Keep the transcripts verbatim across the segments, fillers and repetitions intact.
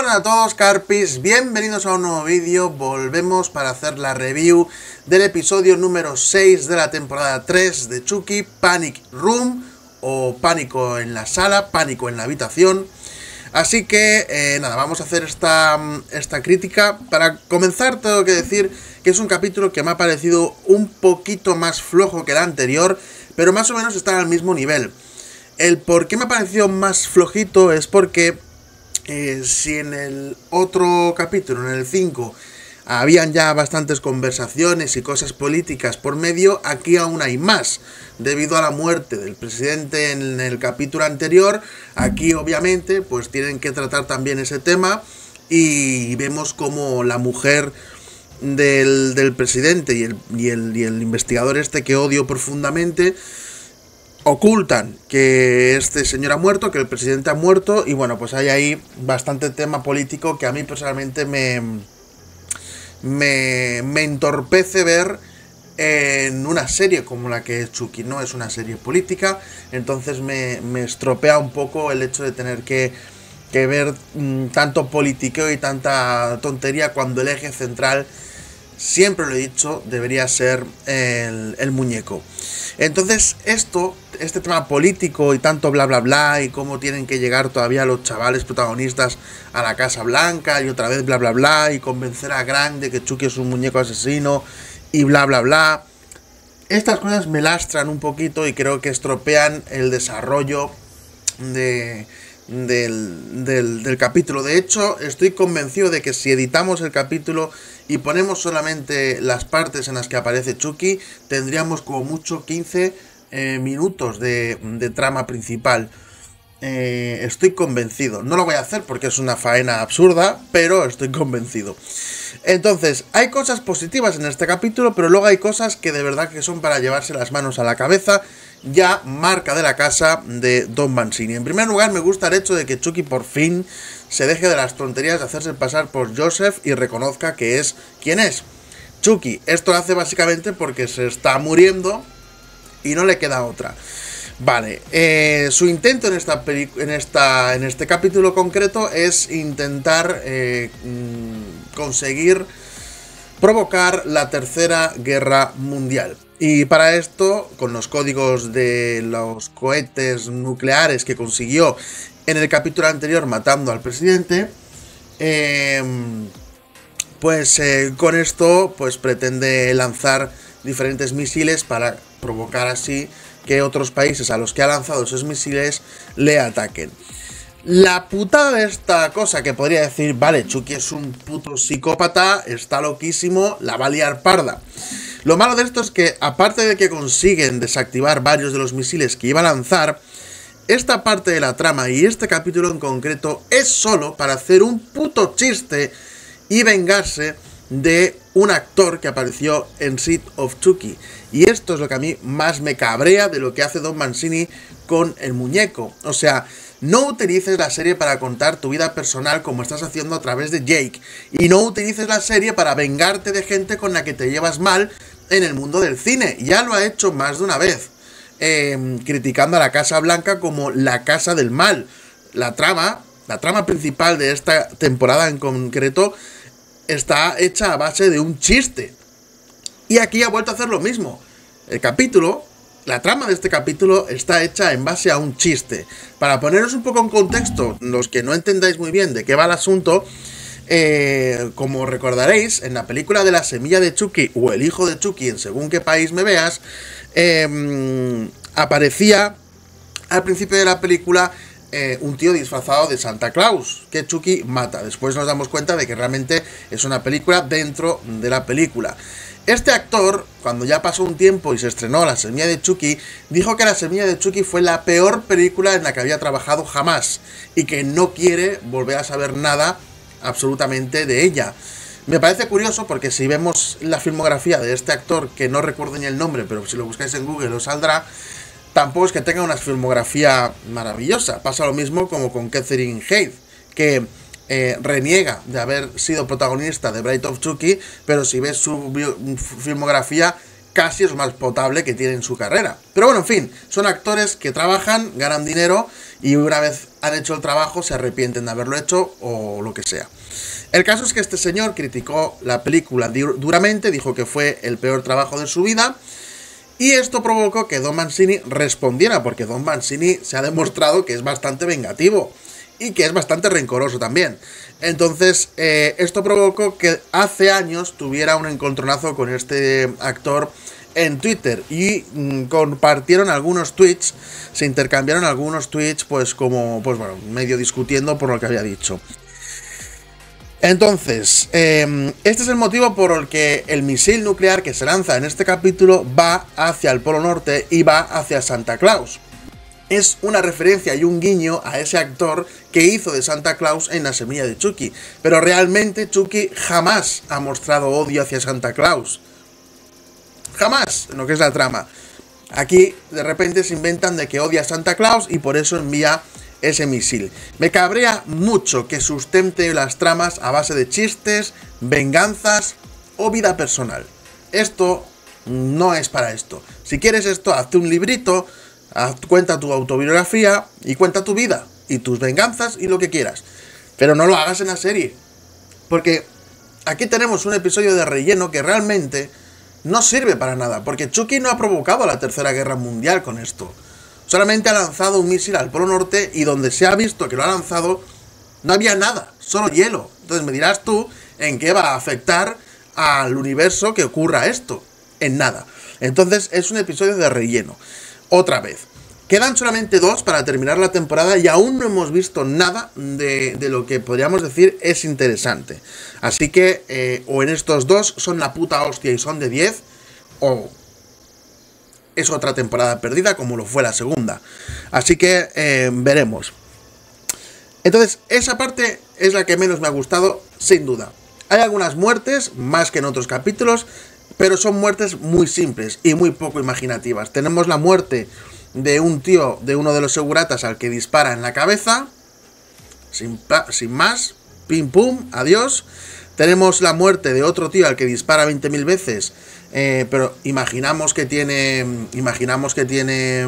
Buenas a todos, Carpis, bienvenidos a un nuevo vídeo. Volvemos para hacer la review del episodio número seis de la temporada tres de Chucky, Panic Room, o Pánico en la sala, Pánico en la habitación. Así que, eh, nada, vamos a hacer esta, esta crítica. Para comenzar, tengo que decir que es un capítulo que me ha parecido un poquito más flojo que el anterior, pero más o menos está al mismo nivel. El por qué me ha parecido más flojito es porque eh, si en el otro capítulo, en el cinco, habían ya bastantes conversaciones y cosas políticas por medio, aquí aún hay más. Debido a la muerte del presidente en el capítulo anterior, aquí obviamente pues tienen que tratar también ese tema, y vemos como la mujer del, del presidente y el, y, el, y el investigador este que odio profundamente ocultan que este señor ha muerto, que el presidente ha muerto, y bueno, pues hay ahí bastante tema político que a mí personalmente me, me, me entorpece ver en una serie como la que es Chucky. No es una serie política, entonces me, me estropea un poco el hecho de tener que, que ver mmm, tanto politiqueo y tanta tontería cuando el eje central, siempre lo he dicho, debería ser el, el muñeco. Entonces esto, este tema político y tanto bla bla bla, y cómo tienen que llegar todavía los chavales protagonistas a la Casa Blanca, y otra vez bla bla bla, y convencer a Grant de que Chucky es un muñeco asesino, y bla bla bla. Estas cosas me lastran un poquito y creo que estropean el desarrollo de, del, del, del capítulo. De hecho, estoy convencido de que si editamos el capítulo y ponemos solamente las partes en las que aparece Chucky, tendríamos como mucho quince eh, minutos de, de trama principal. Eh, estoy convencido. No lo voy a hacer porque es una faena absurda, pero estoy convencido. Entonces, hay cosas positivas en este capítulo, pero luego hay cosas que de verdad que son para llevarse las manos a la cabeza. Ya marca de la casa de Don Mancini. En primer lugar, me gusta el hecho de que Chucky por fin se deje de las tonterías de hacerse pasar por Joseph y reconozca que es quien es. Chucky, esto lo hace básicamente porque se está muriendo y no le queda otra. Vale, eh, su intento en esta en esta en este capítulo concreto es intentar eh, conseguir provocar la tercera guerra mundial. Y para esto, con los códigos de los cohetes nucleares que consiguió en el capítulo anterior matando al presidente, eh, pues eh, con esto pues pretende lanzar diferentes misiles para provocar así que otros países a los que ha lanzado esos misiles le ataquen. La putada de esta cosa, que podría decir, vale, Chucky es un puto psicópata, está loquísimo, la va a liar parda. Lo malo de esto es que, aparte de que consiguen desactivar varios de los misiles que iba a lanzar, esta parte de la trama y este capítulo en concreto es solo para hacer un puto chiste y vengarse de un actor que apareció en Seed of Chucky. Y esto es lo que a mí más me cabrea de lo que hace Don Mancini con el muñeco. O sea, no utilices la serie para contar tu vida personal como estás haciendo a través de Jake. Y no utilices la serie para vengarte de gente con la que te llevas mal en el mundo del cine. Ya lo ha hecho más de una vez. Eh, criticando a la Casa Blanca como la casa del mal. La trama, la trama principal de esta temporada en concreto está hecha a base de un chiste. Y aquí ha vuelto a hacer lo mismo. El capítulo, la trama de este capítulo está hecha en base a un chiste. Para poneros un poco en contexto, los que no entendáis muy bien de qué va el asunto, eh, como recordaréis, en la película de La semilla de Chucky, o El hijo de Chucky, en según qué país me veas, eh, aparecía al principio de la película Eh, un tío disfrazado de Santa Claus que Chucky mata. Después nos damos cuenta de que realmente es una película dentro de la película. Este actor, cuando ya pasó un tiempo y se estrenó La semilla de Chucky, dijo que La semilla de Chucky fue la peor película en la que había trabajado jamás y que no quiere volver a saber nada absolutamente de ella. Me parece curioso porque si vemos la filmografía de este actor, que no recuerdo ni el nombre, pero si lo buscáis en Google os saldrá, tampoco es que tenga una filmografía maravillosa. Pasa lo mismo como con Catherine Heigl, que eh, reniega de haber sido protagonista de Bride of Chucky, pero si ves su filmografía casi es lo más potable que tiene en su carrera. Pero bueno, en fin, son actores que trabajan, ganan dinero y una vez han hecho el trabajo se arrepienten de haberlo hecho o lo que sea. El caso es que este señor criticó la película duramente, dijo que fue el peor trabajo de su vida. Y esto provocó que Don Mancini respondiera, porque Don Mancini se ha demostrado que es bastante vengativo y que es bastante rencoroso también. Entonces, eh, esto provocó que hace años tuviera un encontronazo con este actor en Twitter y mmm, compartieron algunos tweets, se intercambiaron algunos tweets, pues como, pues bueno, medio discutiendo por lo que había dicho. Entonces, eh, este es el motivo por el que el misil nuclear que se lanza en este capítulo va hacia el Polo Norte y va hacia Santa Claus. Es una referencia y un guiño a ese actor que hizo de Santa Claus en La semilla de Chucky. Pero realmente Chucky jamás ha mostrado odio hacia Santa Claus. Jamás, en lo que es la trama. Aquí de repente se inventan de que odia a Santa Claus y por eso envía ese misil. Me cabrea mucho que sustente las tramas a base de chistes, venganzas o vida personal. Esto no es para esto. Si quieres esto, hazte un librito, haz, cuenta tu autobiografía y cuenta tu vida y tus venganzas y lo que quieras. Pero no lo hagas en la serie. Porque aquí tenemos un episodio de relleno que realmente no sirve para nada. Porque Chucky no ha provocado la Tercera Guerra Mundial con esto. Solamente ha lanzado un misil al Polo Norte y donde se ha visto que lo ha lanzado no había nada, solo hielo. Entonces me dirás tú en qué va a afectar al universo que ocurra esto. En nada. Entonces es un episodio de relleno. Otra vez. Quedan solamente dos para terminar la temporada y aún no hemos visto nada de, de lo que podríamos decir es interesante. Así que eh, o en estos dos son la puta hostia y son de diez o es otra temporada perdida como lo fue la segunda. Así que eh, veremos. Entonces, esa parte es la que menos me ha gustado, sin duda. Hay algunas muertes, más que en otros capítulos, pero son muertes muy simples y muy poco imaginativas. Tenemos la muerte de un tío, de uno de los seguratas al que dispara en la cabeza, sin, sin más, pim pum, adiós. Tenemos la muerte de otro tío al que dispara veinte mil veces, eh, pero imaginamos que tiene, imaginamos que tiene,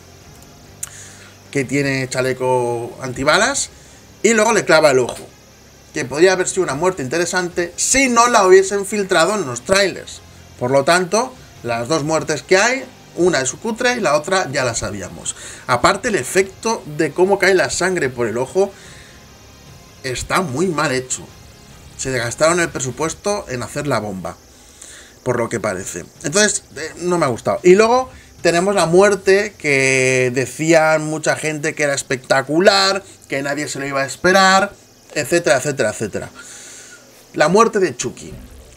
que tiene chaleco antibalas y luego le clava el ojo. Que podría haber sido una muerte interesante si no la hubiesen filtrado en los trailers. Por lo tanto, las dos muertes que hay, una es cutre y la otra ya la sabíamos. Aparte, el efecto de cómo cae la sangre por el ojo está muy mal hecho. Se gastaron el presupuesto en hacer la bomba, por lo que parece. Entonces, eh, no me ha gustado. Y luego tenemos la muerte que decían mucha gente que era espectacular, que nadie se lo iba a esperar, etcétera, etcétera, etcétera. La muerte de Chucky.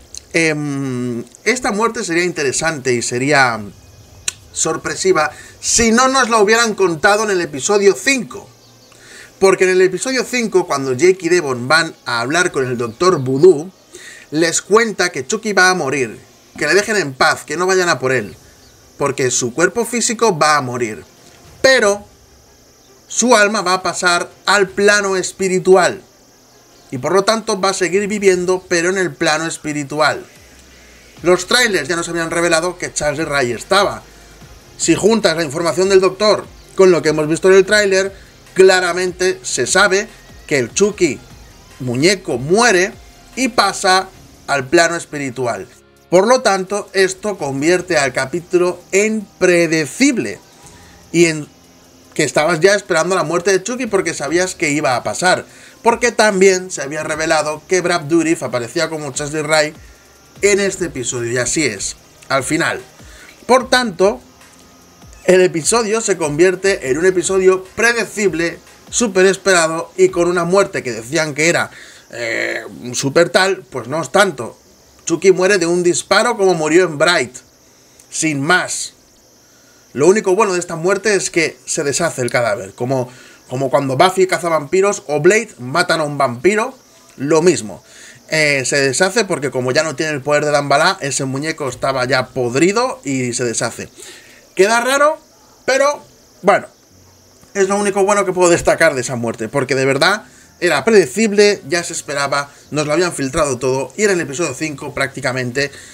Eh, esta muerte sería interesante y sería sorpresiva si no nos la hubieran contado en el episodio cinco. Porque en el episodio cinco, cuando Jake y Devon van a hablar con el doctor Voodoo, les cuenta que Chucky va a morir, que le dejen en paz, que no vayan a por él, porque su cuerpo físico va a morir, pero su alma va a pasar al plano espiritual, y por lo tanto va a seguir viviendo, pero en el plano espiritual. Los trailers ya nos habían revelado que Charles Ray estaba. Si juntas la información del doctor con lo que hemos visto en el tráiler, claramente se sabe que el Chucky muñeco muere y pasa al plano espiritual. Por lo tanto, esto convierte al capítulo en predecible y en que estabas ya esperando la muerte de Chucky porque sabías que iba a pasar. Porque también se había revelado que Brad Dourif aparecía como Charles Ray en este episodio, y así es, al final. Por tanto, el episodio se convierte en un episodio predecible, súper esperado y con una muerte que decían que era eh, súper tal, pues no es tanto. Chucky muere de un disparo como murió en Bright, sin más. Lo único bueno de esta muerte es que se deshace el cadáver, como, como cuando Buffy caza vampiros o Blade matan a un vampiro, lo mismo. Eh, se deshace porque como ya no tiene el poder de Damballa, ese muñeco estaba ya podrido y se deshace. Queda raro, pero bueno, es lo único bueno que puedo destacar de esa muerte, porque de verdad era predecible, ya se esperaba, nos lo habían filtrado todo, y en el episodio cinco prácticamente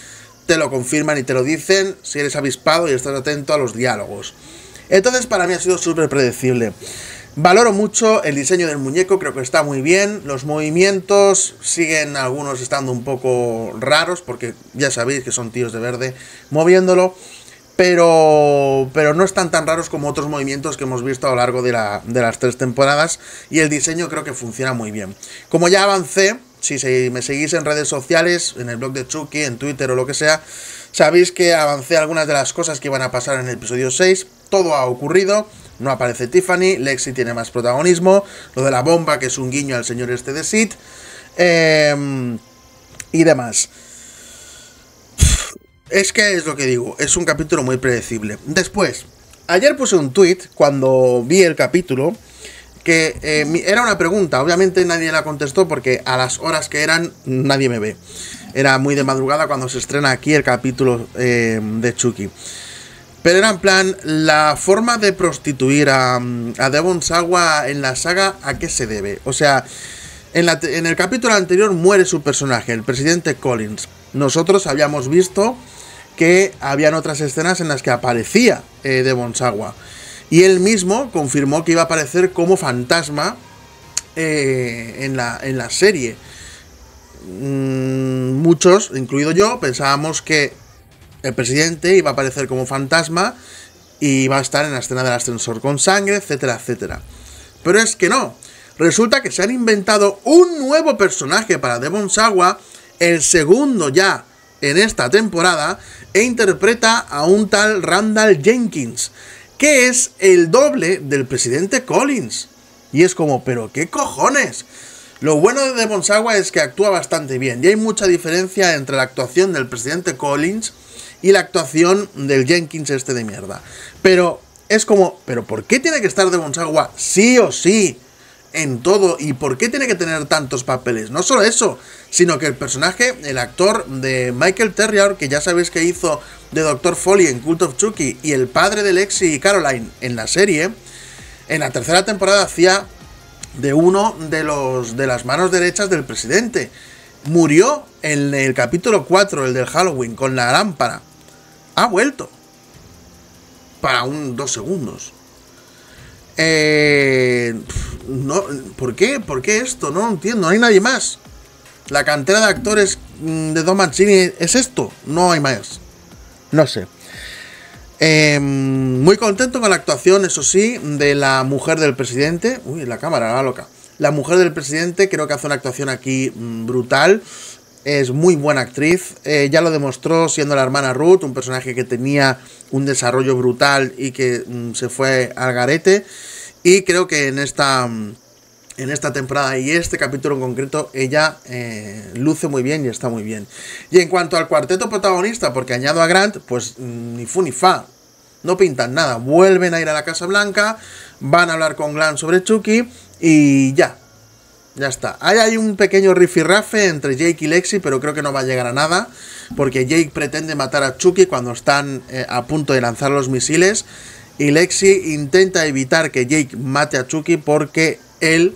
te lo confirman y te lo dicen si eres avispado y estás atento a los diálogos. Entonces para mí ha sido súper predecible. Valoro mucho el diseño del muñeco, creo que está muy bien. Los movimientos siguen algunos estando un poco raros, porque ya sabéis que son tíos de verde moviéndolo. Pero, pero no están tan raros como otros movimientos que hemos visto a lo largo de, la, de las tres temporadas. Y el diseño creo que funciona muy bien. Como ya avancé, si se, me seguís en redes sociales, en el blog de Chucky, en Twitter o lo que sea, sabéis que avancé algunas de las cosas que iban a pasar en el episodio seis. Todo ha ocurrido. No aparece Tiffany, Lexi tiene más protagonismo, lo de la bomba, que es un guiño al señor este de Sid, eh, y demás. Es que es lo que digo, es un capítulo muy predecible. Después, ayer puse un tweet cuando vi el capítulo, que eh, era una pregunta, obviamente nadie la contestó porque a las horas que eran nadie me ve. Era muy de madrugada cuando se estrena aquí el capítulo eh, de Chucky. Pero era en plan, la forma de prostituir a, a Devon Sawa en la saga, ¿a qué se debe? O sea, en, la, en el capítulo anterior muere su personaje, el presidente Collins. Nosotros habíamos visto que habían otras escenas en las que aparecía eh, Devon Sawa. Y él mismo confirmó que iba a aparecer como fantasma eh, en, la, en la serie. Mm, muchos, incluido yo, pensábamos que el presidente iba a aparecer como fantasma y iba a estar en la escena del ascensor con sangre, etcétera, etcétera. Pero es que no. Resulta que se han inventado un nuevo personaje para Devon Sawa, el segundo ya en esta temporada, e interpreta a un tal Randall Jenkins, que es el doble del presidente Collins. Y es como, ¿pero qué cojones? Lo bueno de Devon Sawa es que actúa bastante bien, y hay mucha diferencia entre la actuación del presidente Collins y la actuación del Jenkins este de mierda. Pero es como, ¿pero por qué tiene que estar Devon Sawa sí o sí en todo? ¿Y por qué tiene que tener tantos papeles? No solo eso, sino que el personaje, el actor de Michael Terrier, que ya sabéis que hizo de doctor Foley en Cult of Chucky, y el padre de Lexi y Caroline en la serie, en la tercera temporada hacía de uno de los de las manos derechas del presidente. Murió en el capítulo cuatro, el del Halloween, con la lámpara. Ha vuelto. Para un dos segundos. Eh, no, ¿Por qué? ¿Por qué esto? No lo entiendo. No hay nadie más. La cantera de actores de Don Mancini es esto. No hay más. No sé. Eh, muy contento con la actuación, eso sí, de la mujer del presidente. Uy, la cámara, la loca. La mujer del presidente creo que hace una actuación aquí mmm, brutal. Es muy buena actriz. Eh, ya lo demostró siendo la hermana Ruth, un personaje que tenía un desarrollo brutal y que mmm, se fue al garete. Y creo que en esta, en esta temporada y este capítulo en concreto, ella eh, luce muy bien y está muy bien. Y en cuanto al cuarteto protagonista, porque añado a Grant, pues ni fu ni fa. No pintan nada. Vuelven a ir a la Casa Blanca, van a hablar con Grant sobre Chucky y ya. Ya está. Ahí hay un pequeño rifirrafe entre Jake y Lexi, pero creo que no va a llegar a nada, porque Jake pretende matar a Chucky cuando están eh, a punto de lanzar los misiles, y Lexi intenta evitar que Jake mate a Chucky porque él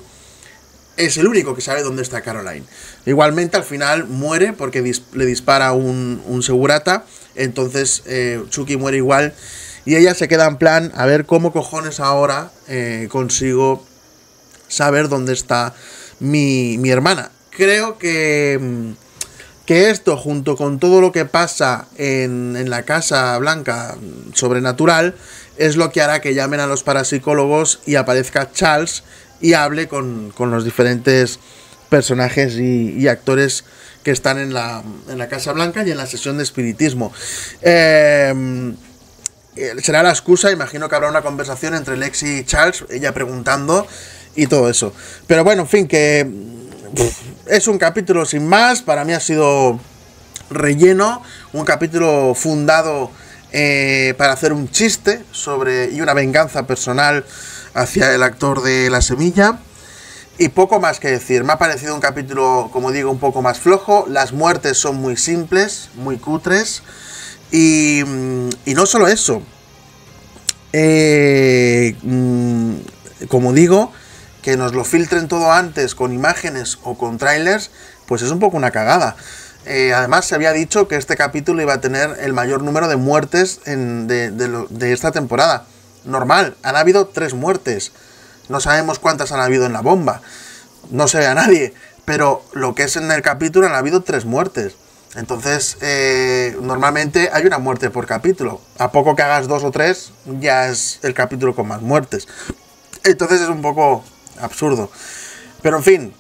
es el único que sabe dónde está Caroline. Igualmente al final muere porque dis- le dispara un, un segurata, entonces eh, Chucky muere igual, y ella se queda en plan, a ver cómo cojones ahora eh, consigo saber dónde está mi, mi hermana. Creo que, que esto, junto con todo lo que pasa en, en la Casa Blanca sobrenatural, es lo que hará que llamen a los parapsicólogos y aparezca Charles y hable con, con los diferentes personajes y, y actores que están en la, en la Casa Blanca y en la sesión de espiritismo. Eh... Será la excusa, imagino que habrá una conversación entre Lexi y Charles, ella preguntando y todo eso. Pero bueno, en fin, que pff, es un capítulo sin más. Para mí ha sido relleno, un capítulo fundado eh, para hacer un chiste sobre y una venganza personal hacia el actor de La Semilla. Y poco más que decir. Me ha parecido un capítulo, como digo, un poco más flojo. Las muertes son muy simples, muy cutres. Y, y no solo eso, eh, como digo, que nos lo filtren todo antes con imágenes o con trailers, pues es un poco una cagada. Eh, además se había dicho que este capítulo iba a tener el mayor número de muertes en, de, de, lo, de esta temporada. Normal, han habido tres muertes. No sabemos cuántas han habido en la bomba. No se ve a nadie. Pero lo que es en el capítulo han habido tres muertes. Entonces, eh, normalmente hay una muerte por capítulo. A poco que hagas dos o tres, ya es el capítulo con más muertes. Entonces es un poco absurdo. Pero en fin,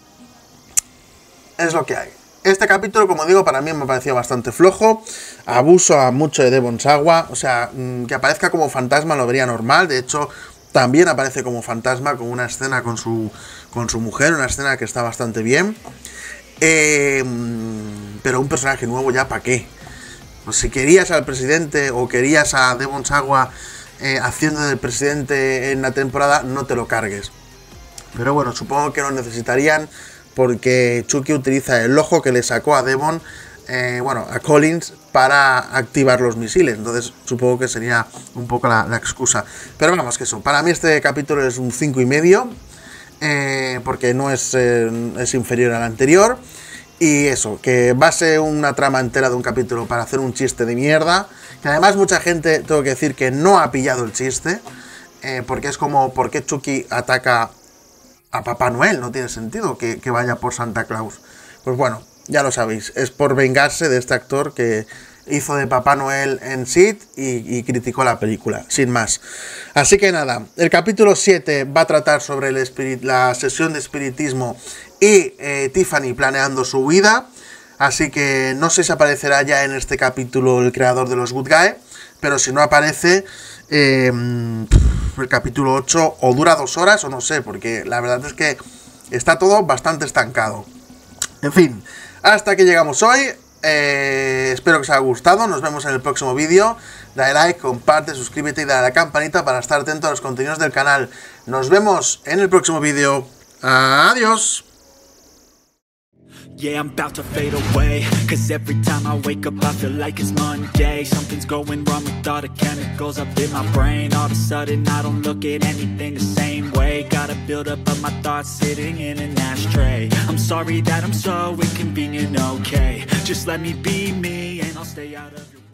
es lo que hay. Este capítulo, como digo, para mí me ha parecido bastante flojo. Abuso a mucho de Devon Sawa. O sea, que aparezca como fantasma lo vería normal. De hecho, también aparece como fantasma con una escena con su, con su mujer. Una escena que está bastante bien. Eh, pero un personaje nuevo ya, ¿para qué? Pues si querías al presidente o querías a Devon Sawa eh, haciendo del presidente en la temporada, no te lo cargues. Pero bueno, supongo que lo necesitarían porque Chucky utiliza el ojo que le sacó a Devon, eh, bueno, a Collins, para activar los misiles. Entonces supongo que sería un poco la, la excusa. Pero vamos, que eso, para mí este capítulo es un cinco y medio. Eh, porque no es, eh, es inferior al anterior. Y eso, que base una trama entera de un capítulo para hacer un chiste de mierda. Que además mucha gente, tengo que decir, que no ha pillado el chiste. Eh, porque es como, ¿por qué Chucky ataca a Papá Noel? No tiene sentido que, que vaya por Santa Claus. Pues bueno, ya lo sabéis, es por vengarse de este actor que hizo de Papá Noel en Sid y, y criticó la película, sin más. Así que nada, el capítulo siete va a tratar sobre el espirit la sesión de espiritismo y eh, Tiffany planeando su huida. Así que no sé si aparecerá ya en este capítulo el creador de los Good Guy, pero si no aparece, eh, el capítulo ocho o dura dos horas o no sé, porque la verdad es que está todo bastante estancado. En fin, hasta aquí llegamos hoy. Eh, espero que os haya gustado. Nos vemos en el próximo vídeo. Dale like, comparte, suscríbete y dale a la campanita para estar atento a los contenidos del canal. Nos vemos en el próximo vídeo. Adiós. Yeah, I'm about to fade away, cause every time I wake up I feel like it's Monday. Something's going wrong with all the chemicals up in my brain. All of a sudden I don't look at anything the same way. Got a build up of my thoughts sitting in an ashtray. I'm sorry that I'm so inconvenient, okay. Just let me be me and I'll stay out of your way.